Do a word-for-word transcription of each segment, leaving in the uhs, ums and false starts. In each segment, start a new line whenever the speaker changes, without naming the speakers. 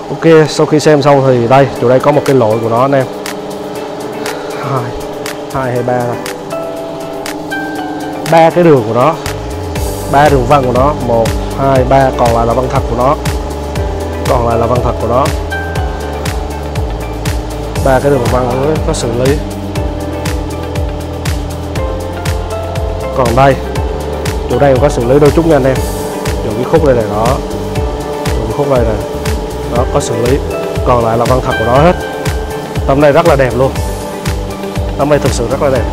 Ok, sau khi xem xong thì đây, chỗ đây có một cái lỗi của nó anh em. Hai, hai hay ba này. Ba cái đường của nó, ba đường vân của nó, một, hai, ba, còn lại là vân thật của nó. Còn lại là vân thật của nó. Ba cái đường vân có xử lý. Còn đây, chỗ đây cũng có xử lý đôi chút nha anh em. Chỗ cái khúc đây này đó, chỗ cái khúc đây này, đó có xử lý. Còn lại là vân thật của nó hết. Tấm này rất là đẹp luôn. Tấm này thực sự rất là đẹp.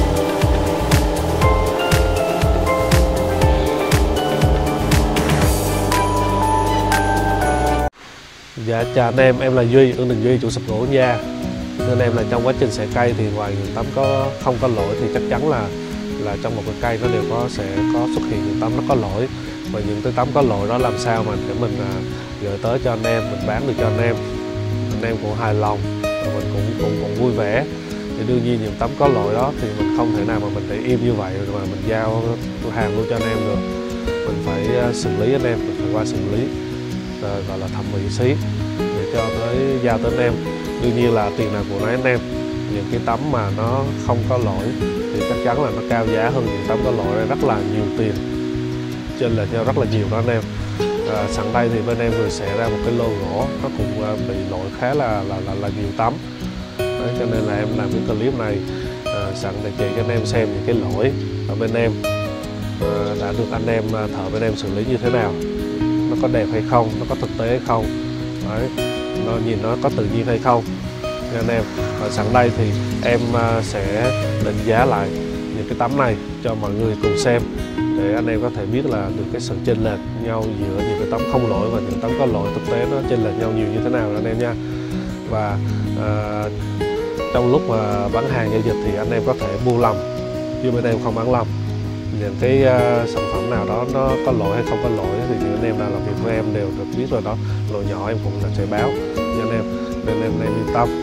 Dạ chào anh em, em là Duy, Ưng Đình Duy, chủ sập gỗ nha. Nên em là trong quá trình xẻ cây thì ngoài những tấm có không có lỗi thì chắc chắn là là trong một cái cây nó đều có sẽ có xuất hiện những tấm nó có lỗi. Và những cái tấm có lỗi đó làm sao mà để mình à, gửi tới cho anh em, mình bán được cho anh em, anh em cũng hài lòng và mình cũng cũng cũng vui vẻ. Thì đương nhiên những tấm có lỗi đó thì mình không thể nào mà mình để im như vậy rồi mà mình giao hàng luôn cho anh em được. Mình phải uh, xử lý anh em, mình phải qua xử lý uh, gọi là thẩm mỹ xí để cho tới giao tới anh em. Đương nhiên là tiền nào của nấy anh em. Những cái tấm mà nó không có lỗi thì chắc chắn là nó cao giá hơn những tấm có lỗi này rất là nhiều tiền, trên lệch nhau rất là nhiều đó anh em. À, sẵn đây thì bên em vừa sẽ ra một cái lô gỗ nó cũng uh, bị lỗi khá là là là, là nhiều tấm. Đấy, cho nên là em làm cái clip này à, sẵn để chỉ cho anh em xem những cái lỗi ở bên em à, đã được anh em thợ bên em xử lý như thế nào, nó có đẹp hay không, nó có thực tế hay không. Đấy, nó nhìn nó có tự nhiên hay không nha anh em. Và sẵn đây thì em sẽ định giá lại những cái tấm này cho mọi người cùng xem để anh em có thể biết là được cái sự chênh lệch nhau giữa những cái tấm không lỗi và những tấm có lỗi thực tế nó chênh lệch nhau nhiều như thế nào anh em nha. Và à, trong lúc mà bán hàng giao dịch thì anh em có thể mua lầm, chứ bên em không bán lầm. Những cái uh, sản phẩm nào đó nó có lỗi hay không có lỗi thì những anh em nào làm việc với em đều được biết rồi đó. Lỗi nhỏ em cũng là sẽ báo cho anh em, nên em, em yên tâm.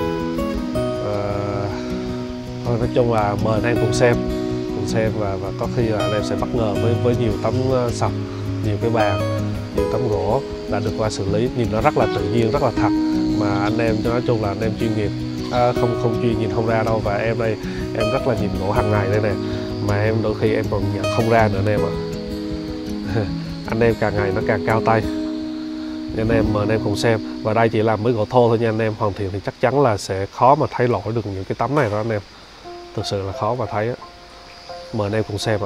Uh, thôi nói chung là mời anh em cùng xem, cùng xem và, và có khi là anh em sẽ bất ngờ với với nhiều tấm uh, sập, nhiều cái bàn, nhiều tấm gỗ đã được qua xử lý, nhìn nó rất là tự nhiên, rất là thật, mà anh em cho nói chung là anh em chuyên nghiệp. À, không không chuyên nhìn không ra đâu. Và em đây em rất là nhìn gỗ hàng ngày đây nè, mà em đôi khi em còn nhận không ra nữa anh em ạ. Anh em càng ngày nó càng cao tay, nên em mời anh em cùng xem. Và đây chỉ làm mới gỗ thô thôi nha anh em, hoàn thiện thì chắc chắn là sẽ khó mà thấy lỗi được những cái tấm này đó anh em, thực sự là khó mà thấy á. Mời anh em cùng xem ạ.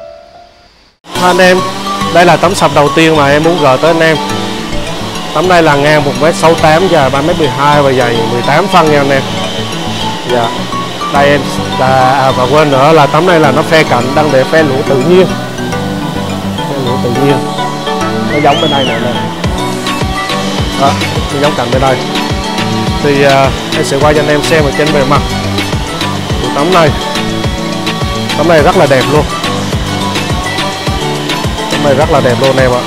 Anh em, đây là tấm sập đầu tiên mà em muốn gửi tới anh em. Tấm này là ngang một mét sáu mươi tám, dài ba mét mười hai và dày mười tám phân nha anh em. Dạ. Đây em là, à, và quên nữa là tấm này là nó phe cạnh, đang để phe lũa tự nhiên. Phe lũa tự nhiên. Nó giống bên đây nè nè. Đó, nó giống cạnh bên đây. Thì à, em sẽ quay cho anh em xem ở trên bề mặt của tấm này. Tấm này rất là đẹp luôn. Tấm này rất là đẹp luôn em ạ.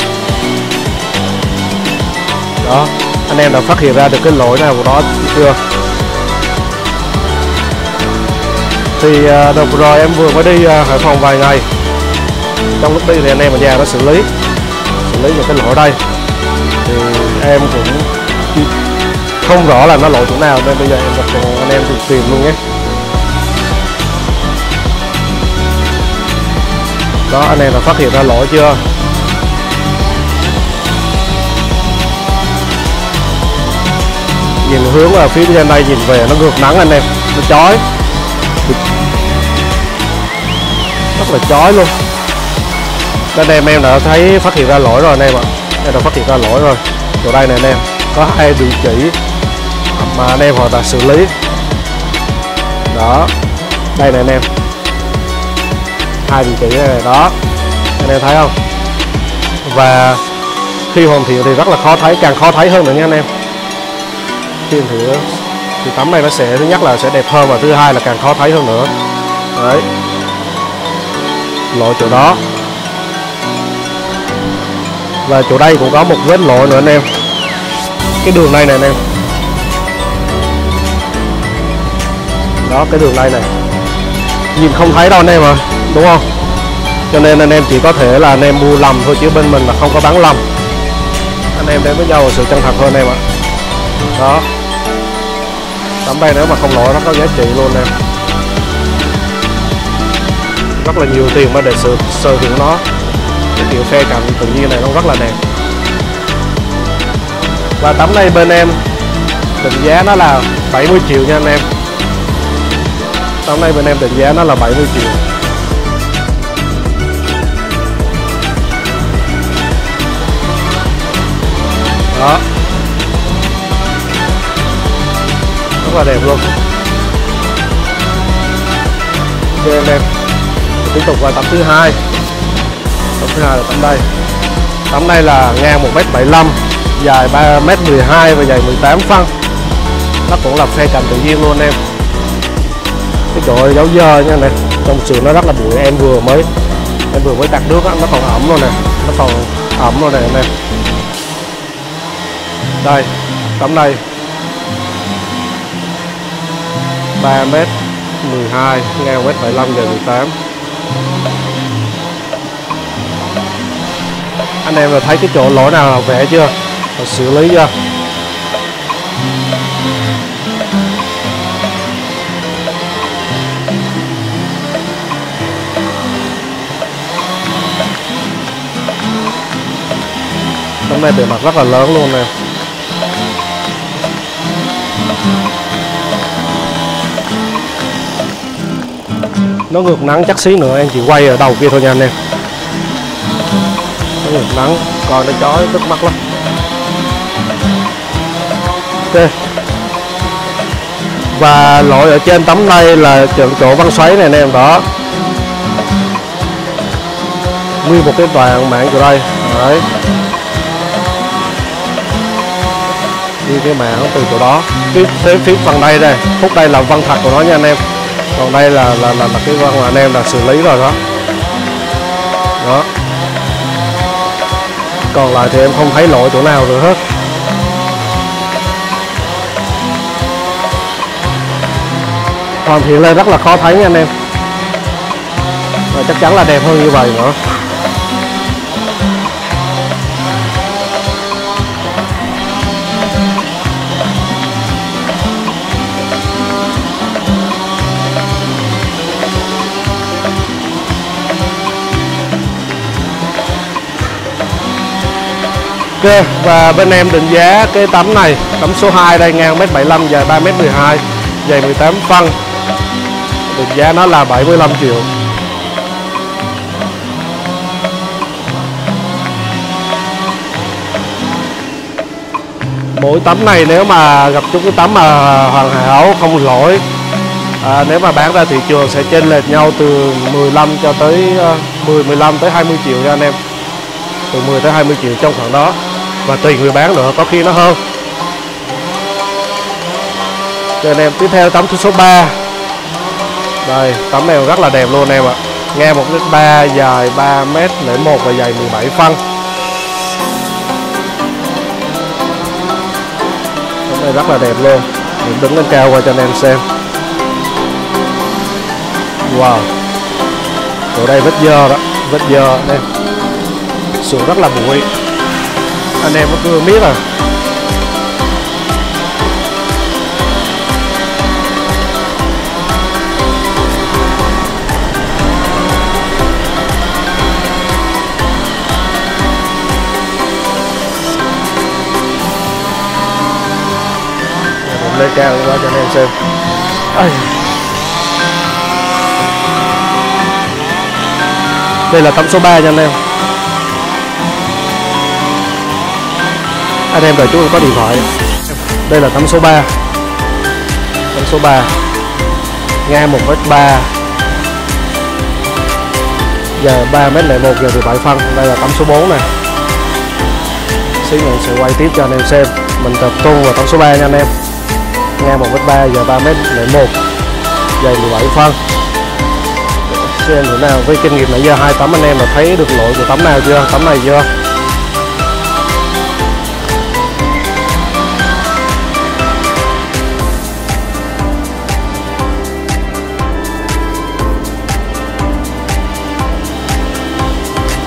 Đó, anh em đã phát hiện ra được cái lỗi nào của nó chưa? Thì đợt vừa rồi em vừa mới đi Hải Phòng vài ngày. Trong lúc đi thì anh em ở nhà đã xử lý xử lý những cái lỗi đây. Thì em cũng không rõ là nó lỗi chỗ nào, nên bây giờ em gặp anh em tìm tìm luôn nhé. Đó, anh em đã phát hiện ra lỗi chưa? Nhìn hướng ở phía trên đây nhìn về nó ngược nắng anh em, nó chói, rất là chói luôn. Nên em em đã thấy phát hiện ra lỗi rồi anh em ạ. Em đã phát hiện ra lỗi rồi. Chỗ đây này anh em, có hai địa chỉ mà anh em họ đã xử lý. Đó, đây này anh em, hai địa chỉ này, này đó, anh em thấy không? Và khi hoàn thiện thì rất là khó thấy, càng khó thấy hơn nữa nha anh em. Thì, thì tấm này nó sẽ, thứ nhất là sẽ đẹp hơn, và thứ hai là càng khó thấy hơn nữa. Đấy, lỗi chỗ đó. Và chỗ đây cũng có một vết lỗi nữa anh em, cái đường này này anh em. Đó, cái đường đây này nhìn không thấy đâu anh em à, đúng không? Cho nên anh em chỉ có thể là anh em mua lầm thôi, chứ bên mình là không có bán lầm. Anh em đến với nhau là sự chân thật hơn anh em ạ. Đó, tấm đây nếu mà không lỗi nó có giá trị luôn em, rất là nhiều tiền mà để sở, sở hữu nó. Cái kiểu khe cạnh tự nhiên này nó rất là đẹp. Và tấm này bên em định giá nó là bảy mươi triệu nha anh em. Tấm này bên em định giá nó là bảy mươi triệu. Đó, rất là đẹp luôn. Ok anh em, tiếp tục qua tấm thứ hai. Tấm thứ hai là tấm đây. Tấm này là ngang một mét bảy mươi lăm, dài ba mét mười hai và dày mười tám phân. Nó cũng là khe cạnh tự nhiên luôn em. Cái chỗ dấu dơ nha này, trong sườn nó rất là bụi. Em vừa mới em vừa mới tạt nước á, nó còn ẩm luôn nè, nó còn ẩm luôn nè anh em. Đây, tấm này ba mét mười hai, ngang một mét bảy mươi lăm, dài mười tám. Anh em là thấy cái chỗ lỗi nào là vẽ chưa, và xử lý chưa? Tấm này bề mặt rất là lớn luôn nè. Nó ngược nắng chắc xí nữa em chỉ quay ở đầu kia thôi nha anh em. Nó ngược nắng, còn nó chói tức mắt lắm. Ok. Và lỗi ở trên tấm này là chỗ văng xoáy này anh em, đó. Nguyên một cái toàn mạng từ đây. Đấy. Đi cái mạng từ chỗ đó. Cái phía, phía phần đây đây, khúc đây là văng thật của nó nha anh em. Còn đây là là là, là cái văng mà anh em là xử lý rồi đó. Đó. Còn lại thì em không thấy lỗi chỗ nào rồi hết. Hoàn thiện lên rất là khó thấy nha anh em. Và chắc chắn là đẹp hơn như vậy nữa. Ok, và bên em định giá cái tấm này, tấm số hai đây, ngang mét bảy mươi lăm, dài ba mét mười hai, dày mười tám phân. Định giá nó là bảy mươi lăm triệu. Mỗi tấm này nếu mà gặp chúng cái tấm mà hoàn hảo không lỗi, à, nếu mà bán ra thị trường sẽ chênh lệch nhau từ mười lăm cho tới mười, mười lăm tới hai mươi triệu nha anh em. Từ mười tới hai mươi triệu trong khoảng đó. Và tùy người bán nữa, có khi nó hơn. Cho anh em tiếp theo tấm số ba. Đây, tấm này rất là đẹp luôn em ạ. Ngang một mét ba, dài ba mét lẻ một và dày mười bảy phân. Tấm này rất là đẹp luôn. Mình đứng lên cao qua cho anh em xem. Wow. Ở đây vết dơ đó, vết dơ đây. Sườn rất là bụi. Anh em có cứ biết à. Lên cao qua cho anh em xem. Ây. Đây là tấm số ba nha anh em. Anh em đợi chú có điện thoại. Đây là tấm số ba. Tấm số ba. Ngang một mét ba, dài ba mét lẻ một, giờ mười bảy phân. Đây là tấm số bốn này. Xíu nữa sẽ quay tiếp cho anh em xem. Mình tập trung vào tấm số ba nha anh em. Ngang một mét ba, dài ba mét lẻ một, dày mười bảy phân. Xem thử nào, với kinh nghiệm nãy giờ hai tấm anh em là thấy được lỗi của tấm nào chưa? Tấm này chưa?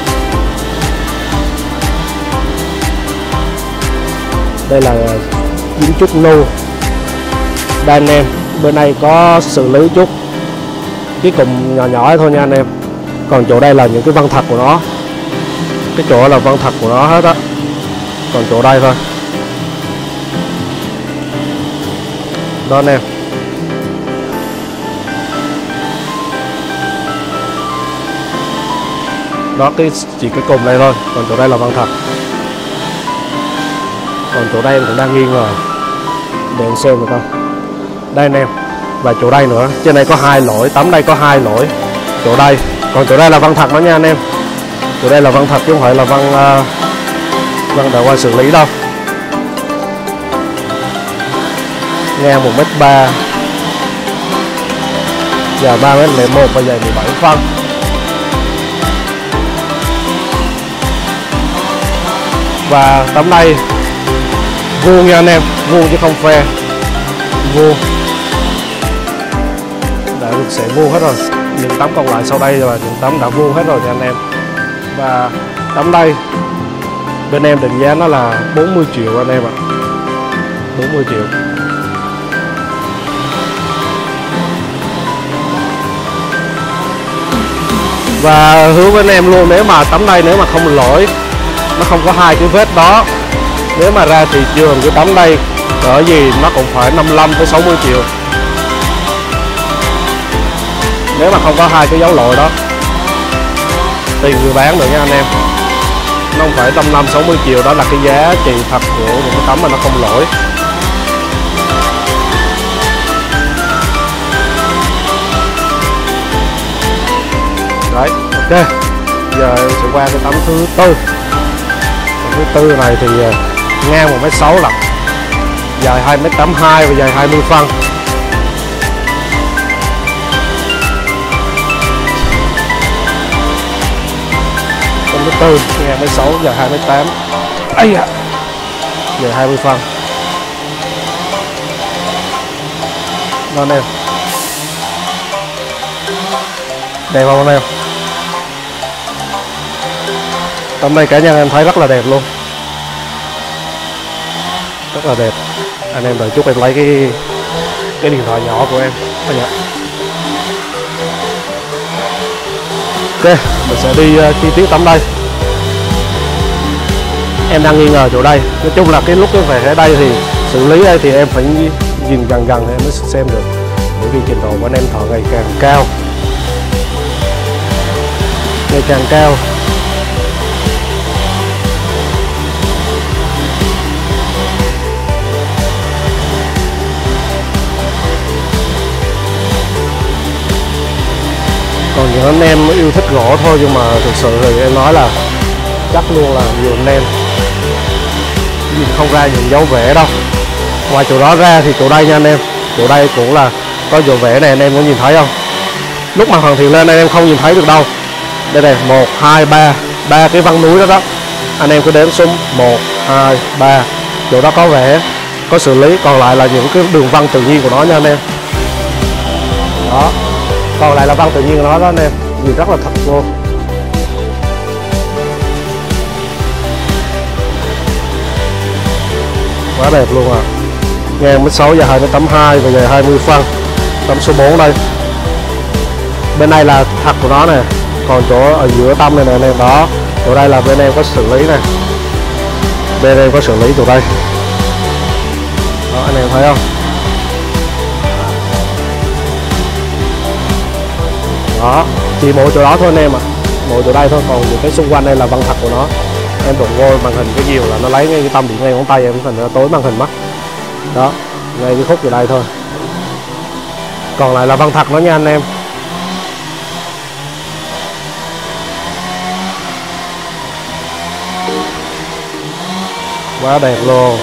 Đây là
dính chút nu. Đây anh em, bên này có xử lý chút cái cụm nhỏ nhỏ thôi nha anh em. Còn chỗ đây là những cái vân thật của nó, cái chỗ là vân thật của nó hết á. Còn chỗ đây thôi đó anh em. Đó, cái chỉ cái cụm này thôi, còn chỗ đây là vân thật. Còn chỗ đây em cũng đang nghiêng rồi, để em xem được không. Đây anh em, và chỗ đây nữa, trên đây có hai lỗi, tấm đây có hai lỗi. Chỗ đây, còn chỗ đây là vân thật đó nha anh em. Chỗ đây là vân thật chứ không phải là vân uh, vân đã qua xử lý đâu. Ngang một mét ba, dài ba mét lẻ một và dài mười bảy phân. Và tấm đây vuông nha anh em, vuông chứ không phe, vuông. Đã được sẽ vuông hết rồi. Những tấm còn lại sau đây là những tấm đã vuông hết rồi nha anh em. Và tấm đây bên em định giá nó là bốn mươi triệu anh em ạ. bốn mươi triệu. Và hứa với anh em luôn, nếu mà tấm đây nếu mà không lỗi, nó không có hai cái vết đó, nếu mà ra thị trường cái tấm đây ở gì nó cũng phải năm mươi lăm tới sáu mươi triệu. Nếu mà không có hai cái dấu lỗi đó, tùy người bán nữa nha anh em. Nó không phải năm mươi lăm sáu mươi triệu, đó là cái giá trị thật của những cái tấm mà nó không lỗi. Đấy, ok. Giờ em sẽ qua cái tấm thứ tư. Tấm thứ tư này thì ngang một mét sáu lận, dài hai mét tám mươi hai và dài hai mươi phân. Tấm thứ tư ngang mét sáu, dài hai mét tám. Ây da, dài hai mươi phân. Đó anh em, đẹp không anh em? Tấm này cá nhân em thấy rất là đẹp luôn, rất là đẹp. Anh em đợi chút em lấy cái cái điện thoại nhỏ của em. À, dạ. Ok, mình sẽ đi uh, chi tiết tấm đây. Em đang nghi ngờ chỗ đây. Nói chung là cái lúc cái về ở đây thì xử lý đây thì em phải nhìn gần gần em mới xem được, bởi vì trình độ của anh em thợ ngày càng cao, ngày càng cao. Còn những anh em yêu thích gỗ thôi, nhưng mà thực sự thì em nói là chắc luôn là nhiều anh em nhìn không ra những dấu vẽ đâu. Ngoài chỗ đó ra thì chỗ đây nha anh em, chỗ đây cũng là có dấu vẽ này, anh em có nhìn thấy không? Lúc mà hoàn thiện lên anh em không nhìn thấy được đâu. Đây này, một, hai, ba, ba cái vân núi đó đó. Anh em cứ đếm xuống một, hai, ba. Chỗ đó có vẽ, có xử lý, còn lại là những cái đường vân tự nhiên của nó nha anh em. Đó, còn lại là vân tự nhiên của nó đó anh em, nhìn rất là thật luôn. Quá đẹp luôn à. Ngang mét sáu, dài hai mét tám mươi hai và dài hai mươi phân. Tấm số bốn đây. Bên này là thật của nó nè, còn chỗ ở giữa tâm này nè anh em. Đó, chỗ đây là bên em có xử lý nè, bên em có xử lý chỗ đây. Đó, anh em thấy không? Đó, chỉ mỗi chỗ đó thôi anh em ạ, à. Mỗi chỗ đây thôi, còn những cái xung quanh đây là vân thật của nó. Em đụng vô màn hình cái nhiều là nó lấy ngay cái tâm điện ngay ngón tay em, thành ra tối màn hình mất. Đó, ngay cái khúc ở đây thôi, còn lại là vân thật nó nha anh em. Quá đẹp luôn.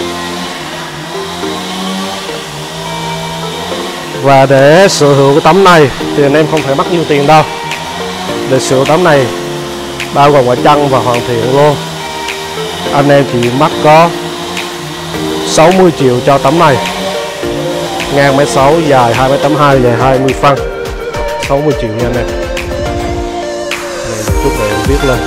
Và để sở hữu cái tấm này thì anh em không phải mất nhiều tiền đâu. Để sở hữu tấm này bao gồm quả chân và hoàn thiện luôn, anh em chỉ mất có sáu mươi triệu cho tấm này. Ngang mét sáu, dài hai mét tám mươi hai, dài hai mươi phân. sáu mươi triệu nha anh em. Đây, chút để em viết lên.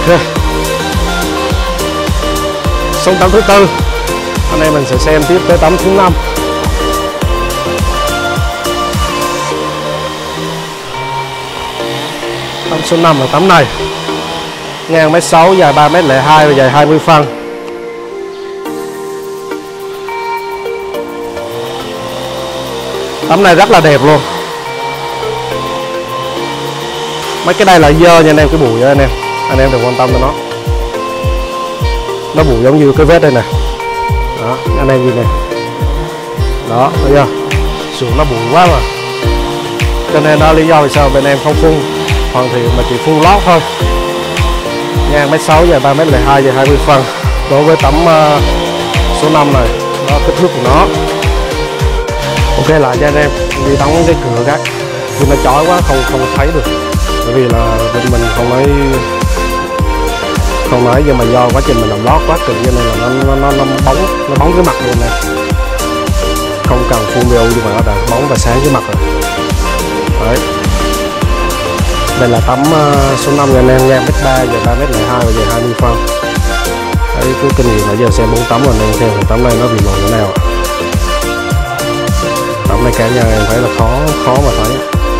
Ok, xong tấm thứ tư, anh em mình sẽ xem tiếp tới tấm thứ năm. Tấm số năm là tấm này, ngang mét sáu, dài ba mét lẻ hai và dài hai mươi phân. Tấm này rất là đẹp luôn. Mấy cái đây là dơ nha anh em, cái bụi đó anh em, anh em đừng quan tâm tới nó. Nó bụi giống như cái vết đây nè. Đó, anh em nhìn này. Đó, thấy chưa? Xuống nó bụi quá mà. Cho nên đó lý do vì sao bên em không phun hoàn thiện mà chỉ phun lót thôi. Ngang mét sáu, dài ba mét lẻ hai, dài hai mươi phân. Đối với tấm uh, số năm này, đó kích thước của nó. Ok lại cho anh em đi đóng cái cửa gác, nhưng nó chói quá không không thấy được, bởi vì là bên mình không nói không nói nhưng mà do quá trình mình làm lót quá kỹ cho nên là nó nó nó, nó bóng nó bóng cái mặt luôn nè, không cần phun bê ô nhưng mà nó đã bóng và sáng cái mặt rồi. Đấy, đây là tấm uh, số năm anh em, ngang mét ba, dài ba mét lẻ hai và dài hai mươi phân. Đấy, cứ kinh nghiệm nãy giờ xem bốn tấm rồi nên xem tấm này nó bị lỗi thế nào. Tấm này cả nhà em thấy là khó khó mà thấy.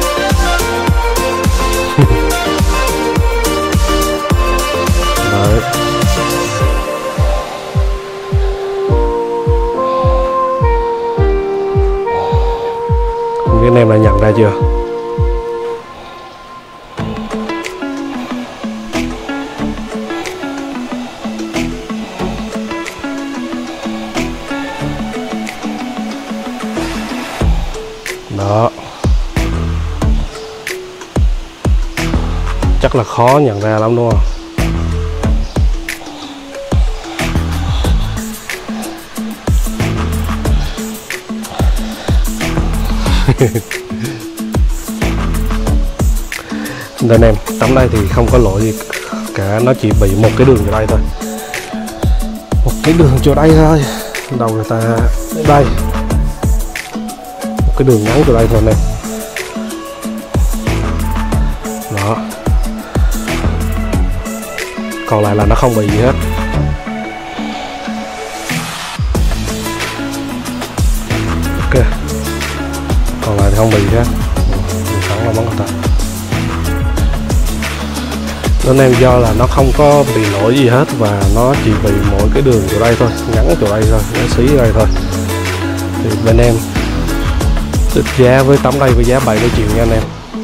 Đấy. Không biết anh em đã nhận ra chưa? Đó, chắc là khó nhận ra lắm đúng không? Đây em, tấm đây thì không có lỗi gì cả, nó chỉ bị một cái đường chỗ đây thôi, một cái đường chỗ đây thôi, đầu người ta đây, một cái đường ngắn chỗ đây thôi nè. Đó, còn lại là nó không bị gì hết. Ok, còn lại thì không bị gì hết, mình sẵn là bóng người ta. Nên em do là nó không có bị lỗi gì hết và nó chỉ bị mỗi cái đường chỗ đây thôi, ngắn chỗ đây thôi, nó xí ở đây thôi. Thì bên em định giá với tấm đây với giá bảy mươi triệu nha anh em.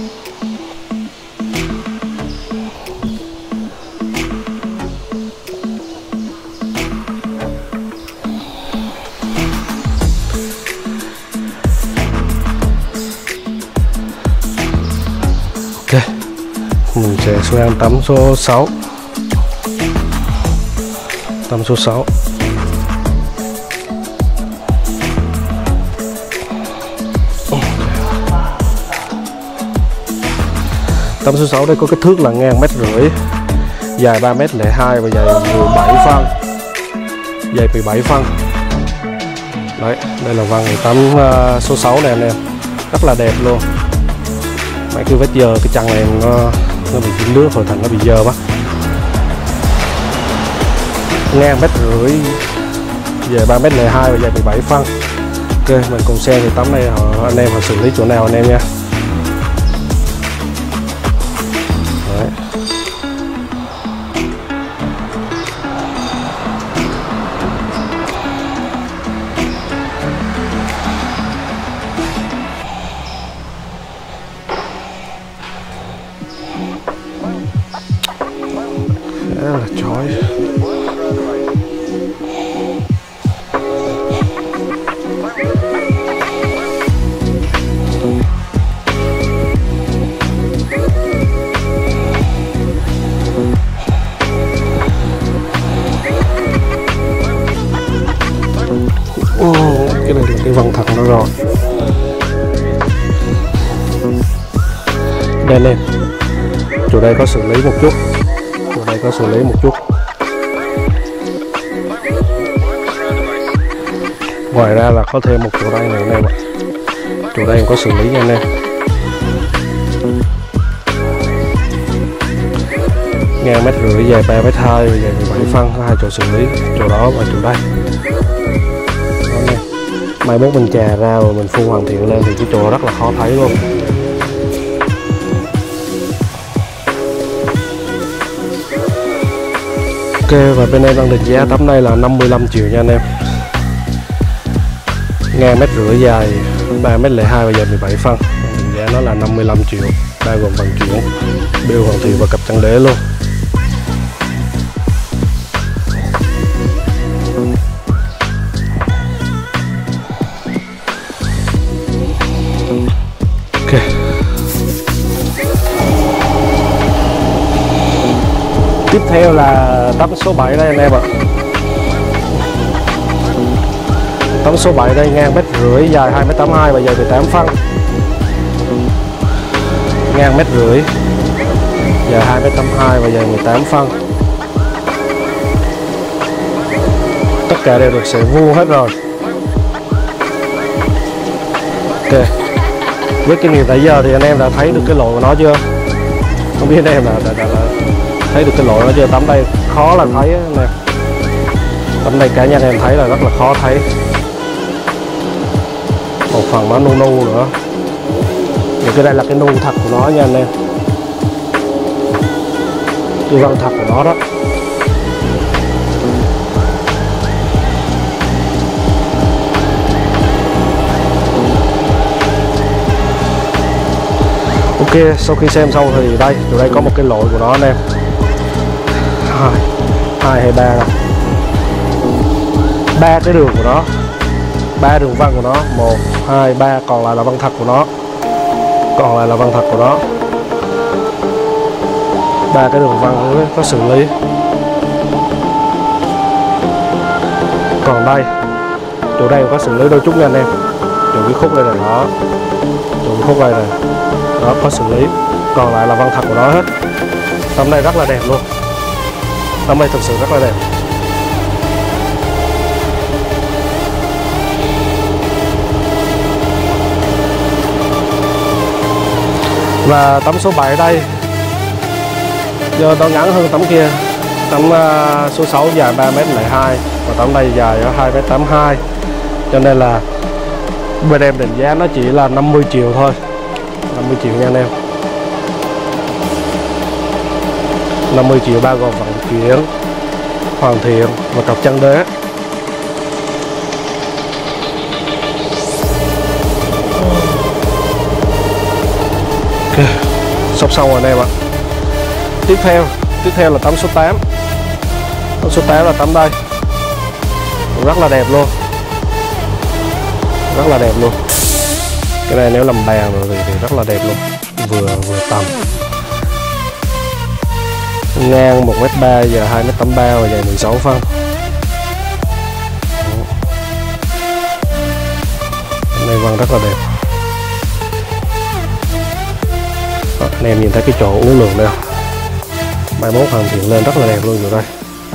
Ok, mình sẽ sang tấm số sáu. Tấm số sáu. Tấm số sáu đây có kích thước là ngang mét rưỡi, dài ba mét lẻ hai và dài mười bảy phân, dài mười bảy phân. Đấy, đây là vân tấm uh, số sáu này anh em, rất là đẹp luôn. Mấy cái vết dơ cái chân này nó nó bị dính nước rồi thành nó bị dơ quá. Ngang mét rưỡi, dài ba mét lẻ hai và dài mười bảy phân. Ok, mình cùng xem thì tấm này họ, anh em họ xử lý chỗ nào anh em nha. Đấy. Rất là chói. Oh, cái này là cái vòng thật nó rồi. Đây nè, chỗ đây có xử lý một chút, chỗ đây có xử lý một chút. Ngoài ra là có thêm một chỗ đây này anh em ạ. Chỗ đây có xử lý nha anh em. ngang mét rưỡi, dài ba mét hai và dài mười bảy phân, có hai chỗ xử lý, chỗ đó và chỗ đây. Đó này. Mai mốt mình chà ra rồi mình phun hoàn thiện lên thì cái chỗ rất là khó thấy luôn. Ok, và bên em đang định giá tấm đây là năm mươi lăm triệu nha anh em. Ngang mét rưỡi, dài ba mét lẻ hai và dài mười bảy phân. Định giá nó là năm mươi lăm triệu, bao gồm vận chuyển, bill hoàn thiện và cặp chân đế luôn. Ok. Tiếp theo là tấm số bảy đây anh em ạ. Tấm số bảy đây ngang mét rưỡi, dài hai mét tám mươi hai và dài mười tám phân. Ngang mét rưỡi, dài hai mét tám mươi hai và dài mười tám phân. Tất cả đều được sợi vuông hết rồi. Ok. Với kinh nghiệm tại giờ thì anh em đã thấy được cái lỗi của nó chưa? Không biết anh em đã, đã, đã, đã thấy được cái lỗi nó chưa? Tấm đây khó là thấy nè. Tấm đây cá nhân em thấy là rất là khó thấy. Một phần nó nu nu nữa. Thì cái đây là cái nu thật của nó nha anh em. Cái vân thật của nó đó. Ok, sau khi xem xong thì đây, chỗ đây có một cái lỗi của nó anh em. Hai, hai hay ba đâu? Ba cái đường của nó, ba đường vân của nó, một, hai, ba, còn lại là vân thật của nó, còn lại là vân thật của nó. Ba cái đường vân có xử lý. Còn đây, chỗ đây có xử lý đôi chút nha anh em. Chỗ cái khúc đây là nó, chỗ cái khúc đây này. Đó, có xử lý, còn lại là vân thật của nó hết. Tấm này rất là đẹp luôn, tấm này thực sự rất là đẹp. Và tấm số bảy đây do nó ngắn hơn tấm kia. Tấm uh, số sáu dài ba mét lẻ hai và tấm đây dài ở hai mét tám mươi hai, cho nên là bên em định giá nó chỉ là năm mươi triệu thôi, năm mươi triệu nha anh em. năm mươi triệu bao gồm vận chuyển, hoàn thiện và cọc chân đế. Ok, sắp xong rồi anh em ạ. Tiếp theo, tiếp theo là tấm số tám. Tấm số tám là tấm đây, rất là đẹp luôn, rất là đẹp luôn. Cái này nếu làm bàn rồi thì, thì rất là đẹp luôn, vừa vừa tầm. Ngang một mét ba, giờ hai mét tám mươi ba và dài mười sáu phân. Cái này vân rất là đẹp. Đó, anh em nhìn thấy cái chỗ uốn lượn đây, mai mốt hoàn thiện lên rất là đẹp luôn rồi đây.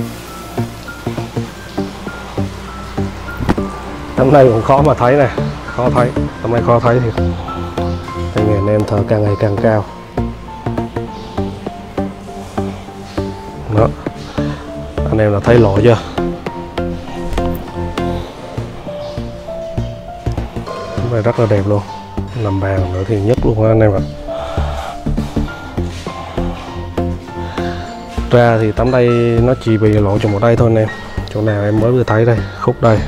Tấm này cũng khó mà thấy nè, khó thấy, tấm này khó thấy thì tay nghề anh em thợ càng ngày càng cao. Đó, anh em là thấy lỗi chưa? Tấm này rất là đẹp luôn, làm bàn nữa thì nhất luôn anh em ạ. Ra thì tấm đây nó chỉ bị lỗi trong một đây thôi anh em. Chỗ nào em mới vừa thấy đây, khúc đây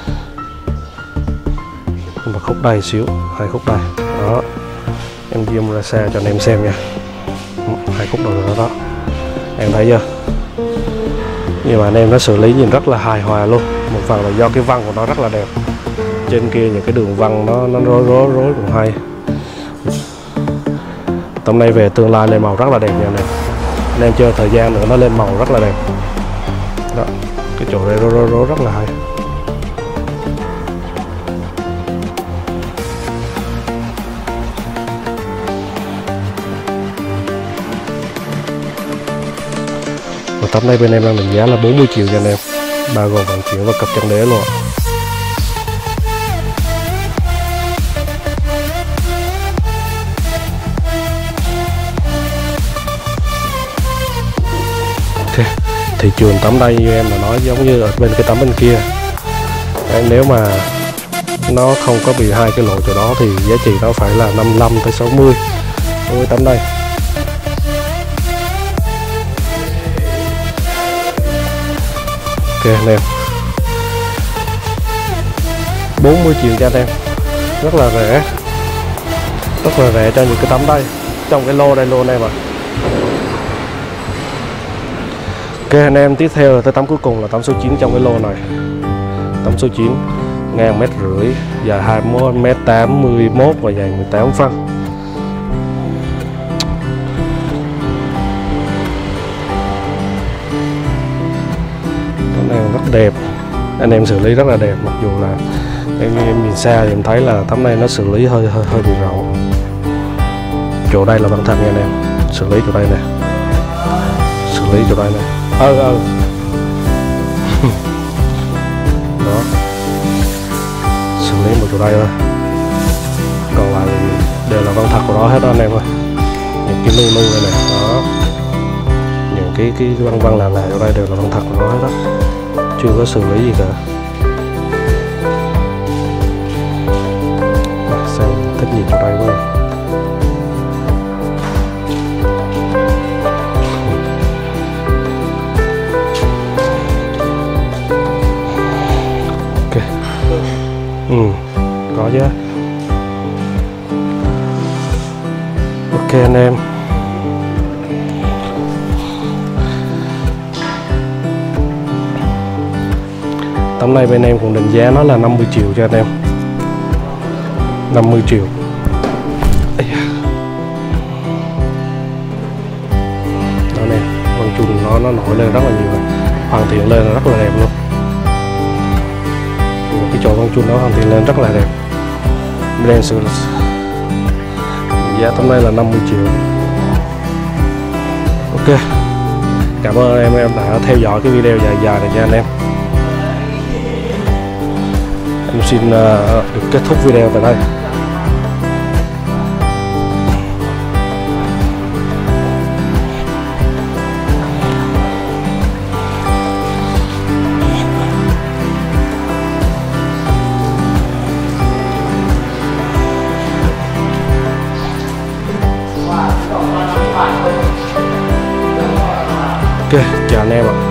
và khúc đây xíu, hai khúc đây đó, em zoom ra xa cho anh em xem nha. Hai khúc đầu đó, đó em thấy chưa? Nhưng mà anh em nó xử lý nhìn rất là hài hòa luôn. Một phần là do cái vân của nó rất là đẹp, trên kia những cái đường vân nó nó rối rối rối cũng hay. Tấm này về tương lai lên màu rất là đẹp nha anh em. Anh em chơi thời gian nữa nó lên màu rất là đẹp. Đó, cái chỗ này rối rối rối rất là hay. Và tấm này bên em đang định giá là bốn mươi triệu cho anh em, bao gồm vận chuyển và cặp chân đế luôn. Ok, thị trường tấm đây như em đã nói giống như ở bên cái tấm bên kia. Đấy, nếu mà nó không có bị hai cái lỗ chỗ đó thì giá trị nó phải là năm mươi lăm tới sáu mươi đối với tấm đây. Ok anh em, bốn mươi triệu cho anh em, rất là rẻ, rất là rẻ cho những cái tấm đây trong cái lô đây luôn anh em ạ. Ok anh em, tiếp theo là tới tấm cuối cùng là tấm số chín trong cái lô này. Tấm số chín ngang mét rưỡi, dài hai mươi mốt, mét tám mươi mốt và dài mười tám phân. Tấm này rất đẹp, anh em xử lý rất là đẹp, mặc dù là em, em nhìn xa thì em thấy là tấm này nó xử lý hơi hơi hơi bị rộng. Chỗ đây là băng thật nha anh em, xử lý chỗ đây nè, xử lý chỗ đây nè, ơ ơ đó, xử lý một chỗ đây thôi, còn lại đều là băng thật của nó hết đó anh em ơi. Những cái nu nu đây này, đó, những cái cái băng băng là là chỗ đây đều là băng thật của nó hết đó, chưa có xử lý gì cả. Sang thích nhìn chỗ đây quá. Ok, ừ, có chứ. Ok anh em, tấm này bên em cũng định giá nó là năm mươi triệu cho anh em, năm mươi triệu. Đó nè, con chun nó nó nổi lên rất là nhiều, hoàn thiện lên là rất là đẹp luôn. Cái chỗ con chun nó hoàn thiện lên rất là đẹp. Bên sự giá tấm này là năm mươi triệu. Ok, cảm ơn em em đã theo dõi cái video dài dài này nha anh em. Em xin uh, được kết thúc video tại đây. Ok, chào anh em ạ.